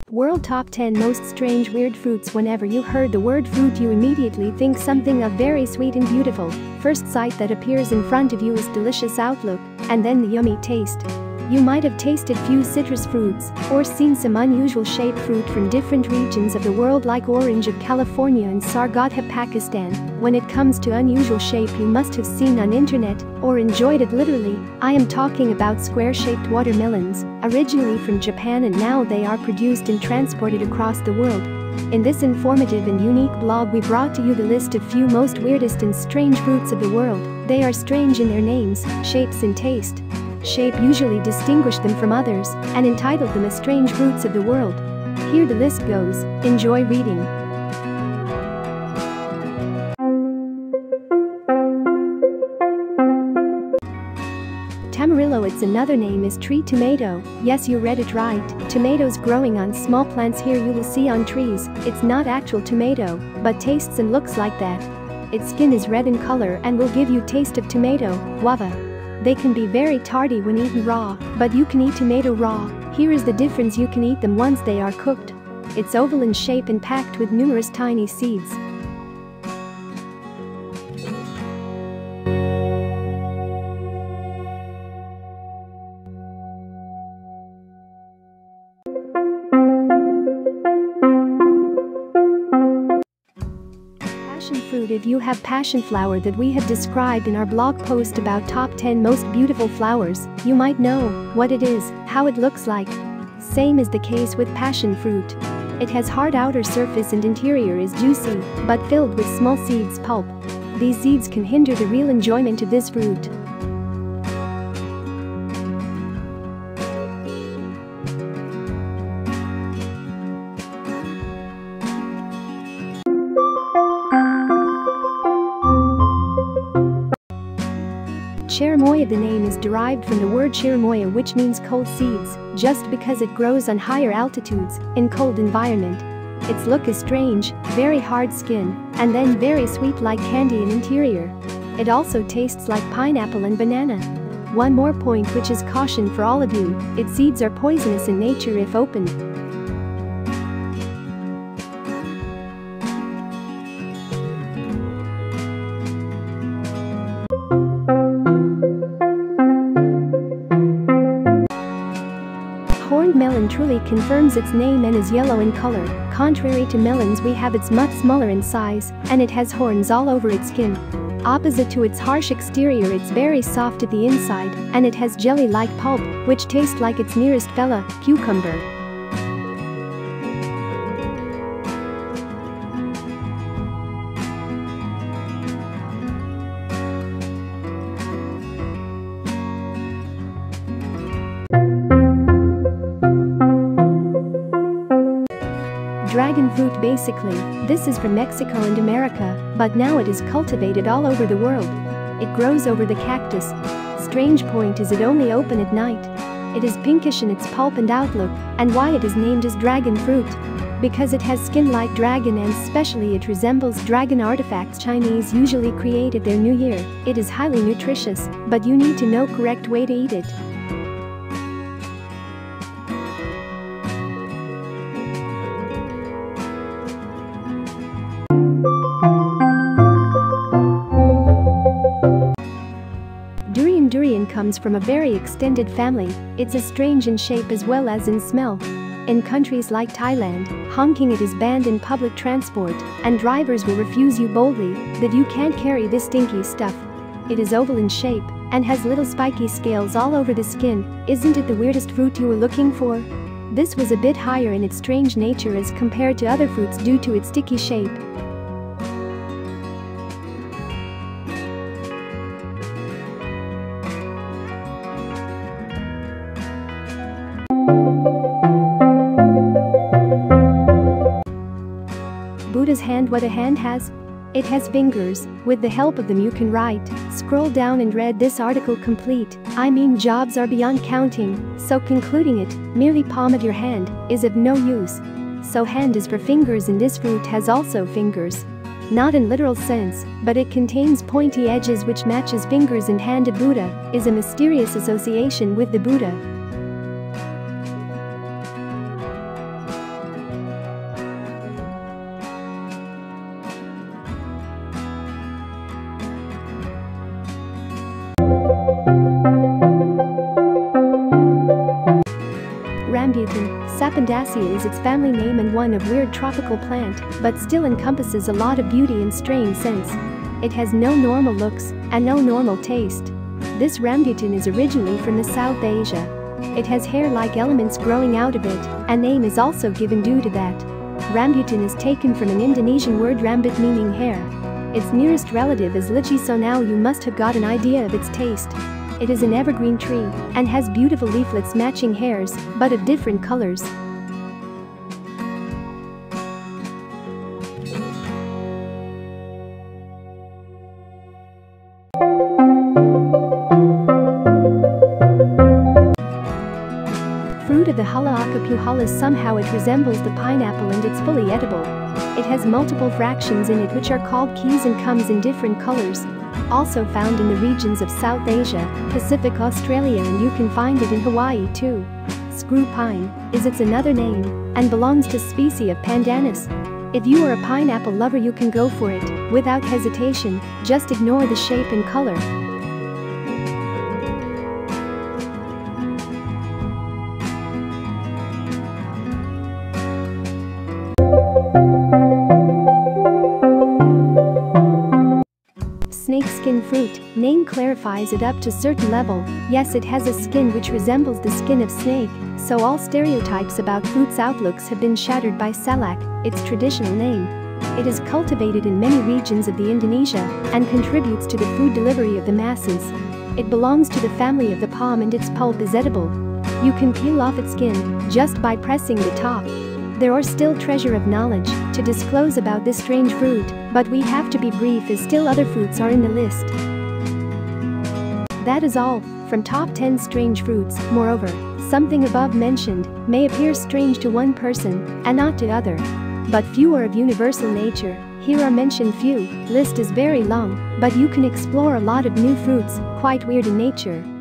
World Top 10 Most Strange Weird Fruits. Whenever you heard the word fruit, you immediately think something of very sweet and beautiful. First sight that appears in front of you is delicious outlook, and then the yummy taste. You might have tasted few citrus fruits or seen some unusual shaped fruit from different regions of the world like orange of California and sargot of Pakistan. When it comes to unusual shape, you must have seen on internet or enjoyed it literally. I am talking about square-shaped watermelons, originally from Japan, and now they are produced and transported across the world. In this informative and unique blog, we brought to you the list of few most weirdest and strange fruits of the world. They are strange in their names, shapes and taste. Shape usually distinguish them from others, and entitled them as strange fruits of the world. Here the list goes. Enjoy reading. Tamarillo. Its another name is tree tomato. Yes, you read it right. Tomatoes growing on small plants. Here you will see on trees. It's not actual tomato, but tastes and looks like that. Its skin is red in color and will give you taste of tomato, guava. They can be very tardy when eaten raw, but you can eat tomato raw. Here is the difference: you can eat them once they are cooked. It's oval in shape and packed with numerous tiny seeds. Passion fruit. If you have passion flower that we have described in our blog post about top 10 most beautiful flowers, you might know what it is, how it looks like. Same is the case with passion fruit. It has hard outer surface and interior is juicy, but filled with small seeds pulp. These seeds can hinder the real enjoyment of this fruit. Cherimoya. The name is derived from the word cherimoya, which means cold seeds, just because it grows on higher altitudes, in cold environment. Its look is strange, very hard skin, and then very sweet like candy in interior. It also tastes like pineapple and banana. One more point which is caution for all of you: its seeds are poisonous in nature if opened. Horned melon truly confirms its name and is yellow in color. Contrary to melons, we have it's much smaller in size, and it has horns all over its skin. Opposite to its harsh exterior, it's very soft at the inside, and it has jelly-like pulp, which tastes like its nearest fella, cucumber. Dragon fruit. Basically, this is from Mexico and America, but now it is cultivated all over the world. It grows over the cactus. Strange point is it only open at night. It is pinkish in its pulp and outlook, and why it is named as dragon fruit? Because it has skin like dragon, and especially it resembles dragon artifacts Chinese usually create at their New Year. It is highly nutritious, but you need to know correct way to eat it. Durian comes from a very extended family. It's as strange in shape as well as in smell. In countries like Thailand, honking it is banned in public transport, and drivers will refuse you boldly that you can't carry this stinky stuff. It is oval in shape and has little spiky scales all over the skin. Isn't it the weirdest fruit you were looking for? This was a bit higher in its strange nature as compared to other fruits due to its sticky shape. Buddha's hand. What a hand has? It has fingers. With the help of them you can write. Scroll down and read this article complete. I mean, jobs are beyond counting, so concluding it, merely palm of your hand, is of no use. So hand is for fingers, and this fruit has also fingers. Not in literal sense, but it contains pointy edges which matches fingers and hand. A Buddha is a mysterious association with the Buddha. Sapindaceae is its family name and one of weird tropical plant, but still encompasses a lot of beauty and strange scents. It has no normal looks and no normal taste. This rambutan is originally from the South Asia. It has hair-like elements growing out of it, and name is also given due to that. Rambutan is taken from an Indonesian word rambut meaning hair. Its nearest relative is lychee, so now you must have got an idea of its taste. It is an evergreen tree and has beautiful leaflets matching hairs, but of different colors. Fruit of the Haliacopeuhalis. Somehow it resembles the pineapple and it's fully edible. It has multiple fractions in it which are called keys and comes in different colors. Also found in the regions of South Asia, Pacific, Australia, and you can find it in Hawaii too. Screw pine is its another name and belongs to species of Pandanus. If you are a pineapple lover, you can go for it without hesitation, just ignore the shape and color. Snakeskin fruit, name clarifies it up to certain level. Yes, it has a skin which resembles the skin of snake, so all stereotypes about fruit's outlooks have been shattered by salak, its traditional name. It is cultivated in many regions of the Indonesia and contributes to the food delivery of the masses. It belongs to the family of the palm and its pulp is edible. You can peel off its skin just by pressing the top. There are still treasure of knowledge to disclose about this strange fruit, but we have to be brief as still other fruits are in the list. That is all from Top 10 Strange Fruits. Moreover, something above mentioned may appear strange to one person and not to other. But few are of universal nature. Here are mentioned few. List is very long, but you can explore a lot of new fruits, quite weird in nature.